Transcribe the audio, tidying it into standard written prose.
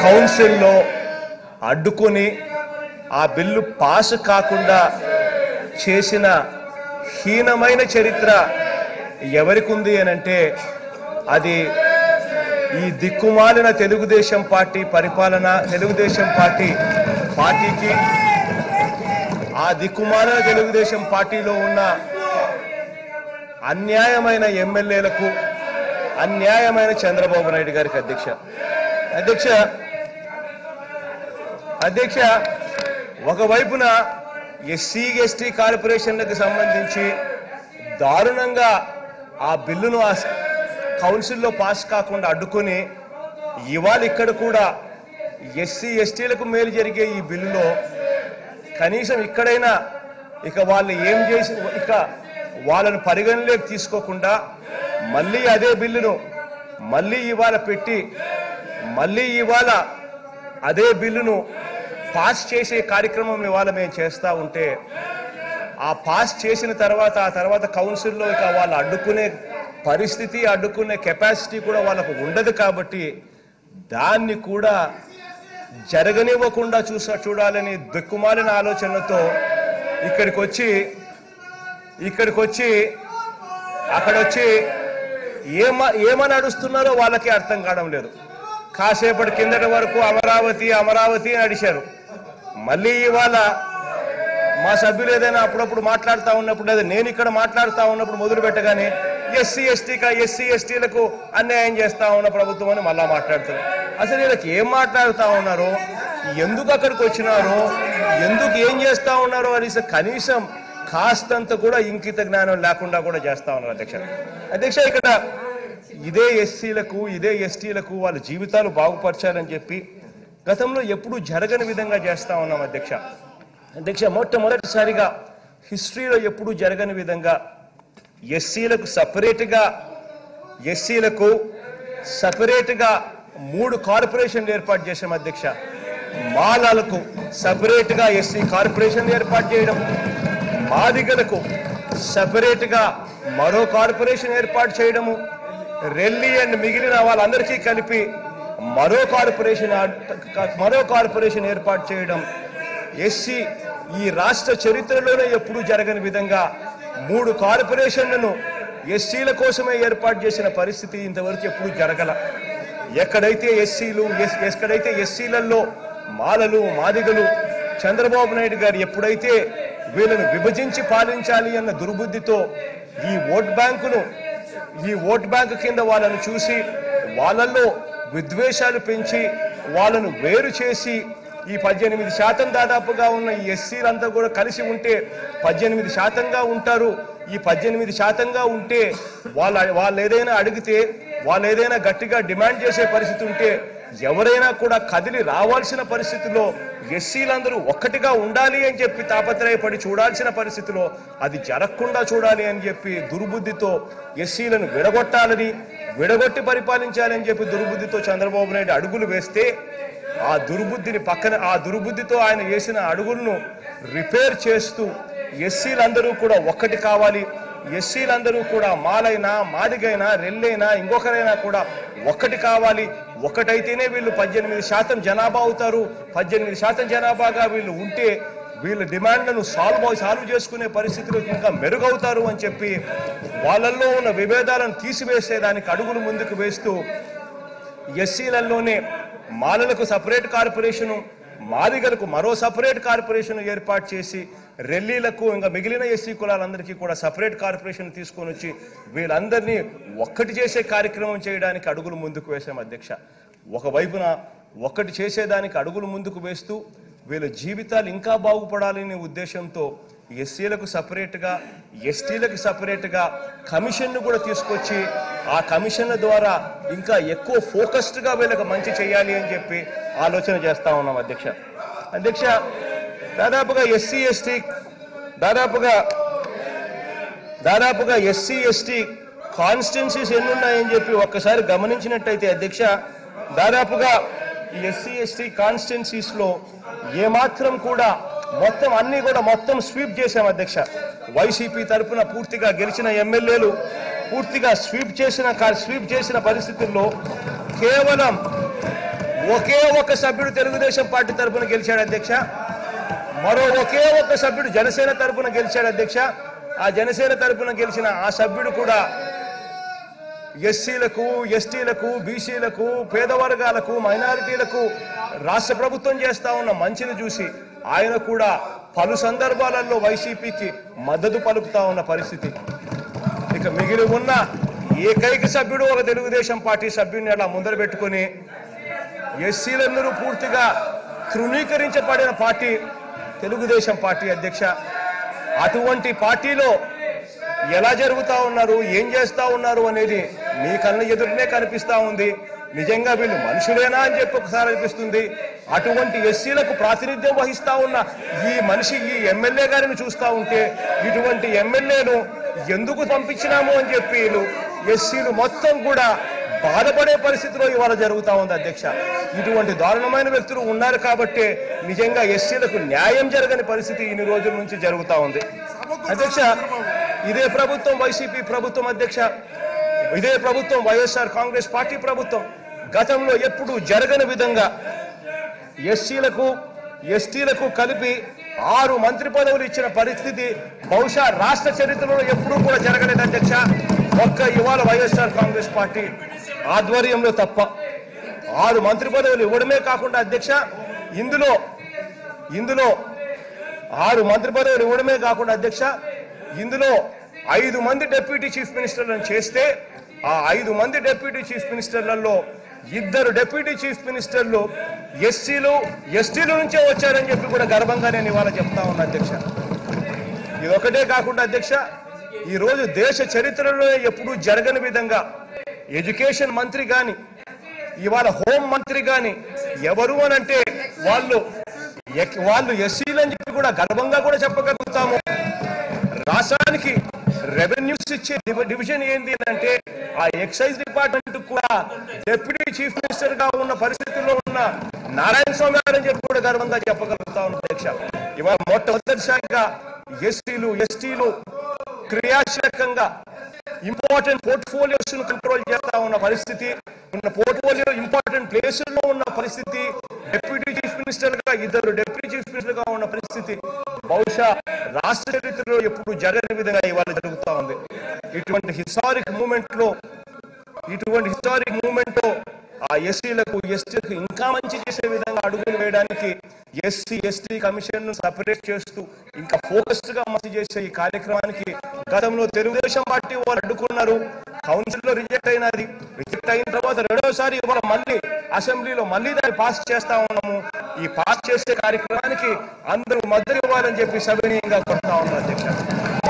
కౌన్సిల్లో అడ్డుకొని ఆ బిల్లు పాస్ కాకుండా చేసిన హీనమైన చరిత్ర ఎవరికి ఉంది అని అంటే అది ఈ దిక్కుమాలిన తెలుగుదేశం పార్టీ పరిపాలన, తెలుగుదేశం పార్టీకి ఆ దిక్కుమాలిన తెలుగుదేశం పార్టీలో ఉన్న అన్యాయమైన ఎమ్మెల్యేలకు, అన్యాయమైన చంద్రబాబు నాయుడు గారికి అధ్యక్ష ఒకవైపున ఎస్సీ ఎస్టీ కార్పొరేషన్లకు సంబంధించి దారుణంగా ఆ బిల్లును కౌన్సిల్లో పాస్ కాకుండా అడ్డుకొని ఇవాళ ఇక్కడ కూడా ఎస్సీ ఎస్టీలకు మేలు జరిగే ఈ బిల్లులో కనీసం ఇక్కడైనా ఇక వాళ్ళు ఏం చేసి ఇక వాళ్ళను పరిగణలోకి తీసుకోకుండా మళ్ళీ అదే బిల్లును మళ్ళీ ఇవాళ పెట్టి మళ్ళీ ఇవాళ అదే బిల్లును పాస్ చేసే కార్యక్రమం ఇవాళ మేము చేస్తూ ఉంటే ఆ పాస్ చేసిన తర్వాత ఆ తర్వాత కౌన్సిల్లో ఇక వాళ్ళు అడ్డుకునే పరిస్థితి, అడ్డుకునే కెపాసిటీ కూడా వాళ్ళకు ఉండదు. కాబట్టి దాన్ని కూడా జరగనివ్వకుండా చూడాలని దిక్కుమాలిన ఆలోచనలతో ఇక్కడికి వచ్చి అక్కడొచ్చి ఏమని అడుస్తున్నారో వాళ్ళకి అర్థం కావడం లేదు. కాసేపటి కిందటి వరకు అమరావతి అమరావతి అని అడిచారు. మళ్ళీ ఇవాళ మా సభ్యులు ఏదైనా అప్పుడప్పుడు మాట్లాడుతూ ఉన్నప్పుడు లేదా నేను ఇక్కడ మాట్లాడుతూ ఉన్నప్పుడు మొదలు పెట్టగానే ఎస్సీ ఎస్టీలకు అన్యాయం చేస్తా ఉన్న ప్రభుత్వం అని మళ్ళా మాట్లాడుతారు. అసలు వీళ్ళకి ఏం మాట్లాడుతూ ఉన్నారో, ఎందుకు అక్కడికి వచ్చినారో, ఎందుకు ఏం చేస్తా ఉన్నారో అనేసి కనీసం కాస్తంత కూడా ఇంకిత జ్ఞానం లేకుండా కూడా చేస్తా ఉన్నారు అధ్యక్ష. ఇక్కడ ఇదే ఎస్సీలకు ఇదే ఎస్టీలకు వాళ్ళ జీవితాలు బాగుపరచాలని చెప్పి గతంలో ఎప్పుడూ జరగని విధంగా చేస్తా ఉన్నాం అధ్యక్ష. మొట్టమొదటిసారిగా హిస్టరీలో ఎప్పుడూ జరగని విధంగా ఎస్సీలకు సపరేట్గా 3 కార్పొరేషన్లు ఏర్పాటు చేశాం అధ్యక్ష. మాలలకు సపరేట్గా ఎస్సీ కార్పొరేషన్ ఏర్పాటు చేయడం, మాదిగలకు సపరేట్గా మరో కార్పొరేషన్ ఏర్పాటు చేయడము, రెల్లి అండ్ మిగిలిన వాళ్ళందరికీ కలిపి మరో కార్పొరేషన్ ఏర్పాటు చేయడం, ఎస్సీ ఈ రాష్ట్ర చరిత్రలోనే ఎప్పుడూ జరగని విధంగా 3 కార్పొరేషన్లను ఎస్సీల కోసమే ఏర్పాటు చేసిన పరిస్థితి ఇంతవరకు ఎప్పుడూ జరగల. ఎక్కడైతే ఎస్సీలలో మాలలు మాదిగలు చంద్రబాబు నాయుడు గారు ఎప్పుడైతే వీళ్ళను విభజించి పాలించాలి అన్న దుర్బుద్ధితో ఈ ఓట్ బ్యాంకు కింద వాళ్ళను చూసి వాళ్ళల్లో విద్వేషాలు పెంచి వాళ్ళను వేరు చేసి ఈ 18% దాదాపుగా ఉన్న ఈ ఎస్సీలంతా కూడా కలిసి ఉంటే 18%గా ఉంటారు. ఈ 18%గా ఉంటే వాళ్ళు ఏదైనా అడిగితే, వాళ్ళు ఏదైనా గట్టిగా డిమాండ్ చేసే పరిస్థితి ఉంటే ఎవరైనా కూడా కదిలి రావాల్సిన పరిస్థితిలో ఎస్సీలందరూ ఒక్కటిగా ఉండాలి అని చెప్పి తాపత్రయపడి చూడాల్సిన పరిస్థితిలో అది జరగకుండా చూడాలి అని చెప్పి దుర్బుద్ధితో ఎస్సీలను విడగొట్టి పరిపాలించాలని చెప్పి దుర్బుద్ధితో చంద్రబాబు నాయుడు అడుగులు వేస్తే ఆ దుర్బుద్ధితో ఆయన వేసిన అడుగులను రిపేర్ చేస్తూ ఎస్సీలందరూ కూడా ఒక్కటి కావాలి, ఎస్సీలందరూ కూడా మాలైనా మాదిగైనా రెల్లైనా ఇంకొకరైనా కూడా ఒక్కటి కావాలి, ఒక్కటైతేనే వీళ్ళు 18% జనాభా అవుతారు, 18% జనాభాగా వీళ్ళు ఉంటే వీళ్ళ డిమాండ్లను సాల్వ్ చేసుకునే పరిస్థితులు ఇంకా మెరుగవుతారు అని చెప్పి వాళ్ళల్లో ఉన్న విభేదాలను తీసివేసేదానికి అడుగులు ముందుకు వేస్తూ ఎస్సీలలోనే మాలలకు సపరేట్ కార్పొరేషను, మాదిగలకు మరో సపరేట్ కార్పొరేషన్ ఏర్పాటు చేసి రెల్లీలకు ఇంకా మిగిలిన ఎస్సీ కులాలందరికీ కూడా సపరేట్ కార్పొరేషన్ తీసుకొని వచ్చి వీళ్ళందరినీ ఒక్కటి చేసే కార్యక్రమం చేయడానికి అడుగులు ముందుకు వేసాం అధ్యక్ష. ఒకవైపున ఒక్కటి చేసేదానికి అడుగులు ముందుకు వేస్తూ వీళ్ళ జీవితాలు ఇంకా బాగుపడాలనే ఉద్దేశంతో ఎస్సీలకు సపరేట్గా ఎస్టీలకు సపరేట్గా కమిషన్ను కూడా తీసుకొచ్చి ఆ కమిషన్ల ద్వారా ఇంకా ఎక్కువ ఫోకస్డ్గా వీళ్ళకి మంచి చేయాలి అని చెప్పి ఆలోచన చేస్తా ఉన్నాం అధ్యక్ష. దాదాపుగా ఎస్సీ ఎస్టీ కాన్స్టిట్యున్సీస్ ఎన్నున్నాయని చెప్పి ఒక్కసారి గమనించినట్టయితే అధ్యక్ష, దాదాపుగా ఈ ఎస్సీ ఎస్టీ కాన్స్టిట్యున్సీస్లో ఏమాత్రం కూడా అన్ని కూడా స్వీప్ చేశాం అధ్యక్ష. వైసీపీ తరఫున పూర్తిగా గెలిచిన ఎమ్మెల్యేలు పూర్తిగా స్వీప్ చేసిన పరిస్థితుల్లో కేవలం ఒకే ఒక సభ్యుడు తెలుగుదేశం పార్టీ తరఫున గెలిచాడు అధ్యక్ష. మరో ఒకే ఒక సభ్యుడు జనసేన తరఫున గెలిచాడు అధ్యక్ష. ఆ జనసేన తరఫున గెలిచిన ఆ సభ్యుడు కూడా ఎస్సీలకు, ఎస్టీలకు, బీసీలకు, పేద వర్గాలకు, మైనారిటీలకు రాష్ట్ర ప్రభుత్వం చేస్తా ఉన్న మంచిని చూసి ఆయన కూడా పలు సందర్భాలలో వైసీపీకి మద్దతు పలుకుతా ఉన్న పరిస్థితి. ఇక మిగిలి ఉన్న ఏకైక సభ్యుడు ఒక తెలుగుదేశం పార్టీ సభ్యుడిని అలా ముందర పెట్టుకుని ఎస్సీలందరూ పూర్తిగా తృణీకరించబడిన పార్టీ తెలుగుదేశం పార్టీ అధ్యక్ష. అటువంటి పార్టీలో ఎలా జరుగుతా ఉన్నారు, ఏం చేస్తా ఉన్నారు అనేది మీ కళ్ళ ఎదురునే కనిపిస్తా ఉంది. నిజంగా వీళ్ళు మనుషులేనా అని చెప్పి ఒకసారి అనిపిస్తుంది. అటువంటి ఎస్సీలకు ప్రాతినిధ్యం వహిస్తా ఉన్న ఈ మనిషి, ఈ ఎమ్మెల్యే గారిని చూస్తూ ఉంటే ఇటువంటి ఎమ్మెల్యేను ఎందుకు పంపించినాము అని చెప్పి ఎస్సీలు మొత్తం కూడా బాధపడే పరిస్థితిలో ఇవాళ జరుగుతూ ఉంది అధ్యక్ష. ఇటువంటి దారుణమైన వ్యక్తులు ఉన్నారు కాబట్టి నిజంగా ఎస్సీలకు న్యాయం జరగని పరిస్థితి ఇన్ని రోజుల నుంచి జరుగుతూ ఉంది అధ్యక్ష. ఇదే ప్రభుత్వం వైసీపీ ప్రభుత్వం అధ్యక్ష, ఇదే ప్రభుత్వం వైఎస్ఆర్ కాంగ్రెస్ పార్టీ ప్రభుత్వం గతంలో ఎప్పుడు జరగని విధంగా ఎస్సీలకు, ఎస్టీలకు కలిపి 6 మంత్రి పదవులు ఇచ్చిన పరిస్థితి బహుశా రాష్ట్ర చరిత్రలో ఎప్పుడూ కూడా జరగలేదు అధ్యక్ష. ఒక్క ఇవాళ వైఎస్ఆర్ కాంగ్రెస్ పార్టీ ఆధ్వర్యంలో తప్ప 6 మంత్రి పదవులు ఇవ్వడమే కాకుండా అధ్యక్ష, ఇందులో 6 మంత్రి పదవులు ఇవ్వడమే కాకుండా అధ్యక్ష, ఇందులో 5 మంది డిప్యూటీ చీఫ్ మినిస్టర్లను చేస్తే ఆ 5 మంది డిప్యూటీ చీఫ్ మినిస్టర్లలో 2 డిప్యూటీ చీఫ్ మినిస్టర్లు ఎస్సీలు, ఎస్టీల నుంచే వచ్చారని చెప్పి కూడా గర్వంగా నేను ఇవాళ చెప్తా ఉన్నా అధ్యక్ష. ఇది ఒకటే కాకుండా అధ్యక్ష, ఈరోజు దేశ చరిత్రలో ఎప్పుడూ జరగని విధంగా ఎడ్యుకేషన్ మంత్రి కానీ, ఇవాళ హోం మంత్రి కానీ ఎవరు అని అంటే వాళ్ళు ఎస్సీలని చెప్పి కూడా గర్వంగా కూడా చెప్పగలుగుతాము. రాష్ట్రానికి రెవెన్యూస్ ఇచ్చే డివిజన్ ఏంటి అంటే ఆ ఎక్సైజ్ డిపార్ట్మెంట్ కూడా డిప్యూటీ చీఫ్ మినిస్టర్ గా ఉన్న పరిస్థితుల్లో ఉన్న నారాయణ స్వామి గారని చెప్పి కూడా గర్వంగా చెప్పగలుగుతా ఉన్న అధ్యక్ష. ఇవాళ మొట్టమొదటిసారిగా ఎస్సీలు, ఎస్టీలు క్రియాశీలకంగా ఇంపార్టెంట్ పోర్ట్ఫోలియోస్ ను కంట్రోల్ చేస్తా ఉన్న పరిస్థితి, ఉన్న పోర్ట్ఫోలియో ఇంపార్టెంట్ ప్లేసుల్లో ఉన్న పరిస్థితి, డిప్యూటీ చీఫ్ మినిస్టర్ గా 2 డిప్యూటీ చీఫ్ మినిస్టర్ గా ఉన్న పరిస్థితి బహుశా రాష్ట్ర చరిత్రలో ఎప్పుడు జరగని విధంగా ఇవాళ జరుగుతూ ఉంది. ఇటువంటి హిస్టారిక్ మూమెంట్ లో ఆ ఎస్సీలకు, ఎస్టీలకు ఇంకా మంచి చేసే విధంగా అడుగులు వేయడానికి ఎస్సీ, ఎస్టీ కమిషన్ ను సపరేట్ చేస్తూ ఇంకా ఫోకస్డ్ గా మంచి చేసే ఈ కార్యక్రమానికి గతంలో తెలుగుదేశం పార్టీ వాళ్ళు అడ్డుకున్నారు. కౌన్సిల్ లో రిజెక్ట్ అయినది. రిజెక్ట్ అయిన తర్వాత రెండోసారి ఇవాళ మళ్ళీ అసెంబ్లీలో మళ్ళీ దాన్ని పాస్ చేస్తా ఉన్నాము. ఈ పాస్ చేసే కార్యక్రమానికి అందరూ మద్దతు ఇవ్వాలని చెప్పి సవినీయంగా కోరుతా ఉన్నారు అధ్యక్ష.